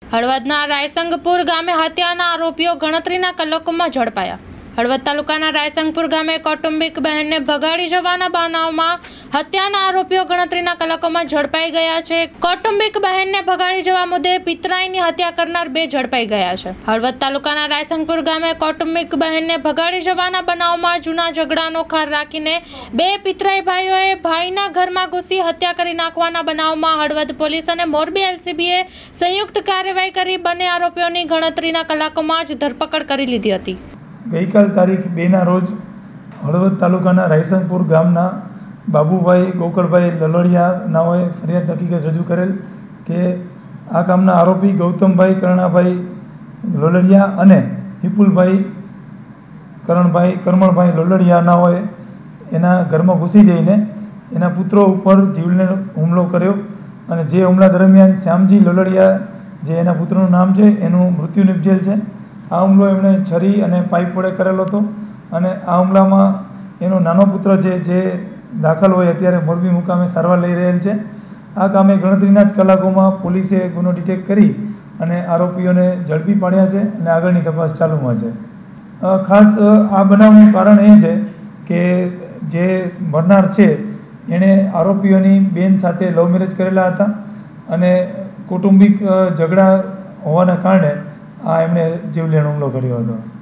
હળવદના રાયસંગપુર ગામે હત્યાના આરોપીઓ ગણતરીના કલાકોમાં ઝડપાયા। હળવદ તાલુકાના રાયસંગપુર ગામે કૌટુંબિક બહેનને ભગાડી જવાના બનાવમાં હત્યાના આરોપીઓ ગણતરીના કલાકોમાં ઝડપાઈ ગયા છે। કૌટુંબિક બહેનને ભગાડી જવા મુદ્દે પિતરાઈની હત્યા કરનાર બે ઝડપાઈ ગયા છે। હળવદ તાલુકાના રાયસંગપુર ગામે કૌટુંબિક બહેનને ભગાડી જવાના બનાવમાં જૂના ઝઘડાનો ખાર રાખીને બે પિતરાઈ ભાઈઓએ ભાઈના ઘરમાં ઘૂસી હત્યા કરી નાખવાના બનાવમાં હળવદ પોલીસ અને મોરબી એલસીબીએ સંયુક્ત કાર્યવાહી કરી બંને આરોપીઓની ગણતરીના કલાકોમાં જ ધરપકડ કરી લીધી હતી। ગઈકાલ તારીખ 2ના રોજ હળવદ તાલુકાના રાયસંગપુર ગામના બાબુભાઈ ગોકળભાઈ લલડિયા નાઓએ ફરિયાદ હકીકત રજૂ કરેલ કે આ કામના આરોપી ગૌતમભાઈ કરણાભાઈ લલડિયા અને વિપુલભાઈ કરમણભાઈ લલડિયા નાઓએ એના ઘરમાં ઘૂસી જઈને એના પુત્રો ઉપર જીવલેણ હુમલો કર્યો અને જે હુમલા દરમિયાન શ્યામજી લલડિયા જે એના પુત્રનું નામ છે એનું મૃત્યુ નિપજેલ છે। આ હુમલો એમણે છરી અને પાઇપ વડે કરેલો હતો અને આ હુમલામાં એનો નાનો પુત્ર છે જે દાખલ હોય અત્યારે મોરબી મુકામે સારવાર લઈ રહેલ છે। આ કામે ગણતરીના જ કલાકોમાં પોલીસે ગુનો ડિટેક્ટ કરી અને આરોપીઓને ઝડપી પાડ્યા છે અને આગળની તપાસ ચાલુમાં છે। ખાસ આ બનાવનું કારણ એ છે કે જે મરનાર છે એણે આરોપીઓની બેન સાથે લવ મેરેજ કરેલા હતા અને કૌટુંબિક ઝઘડા હોવાના કારણે એમણે જીવલેણ હુમલો કર્યો હતો।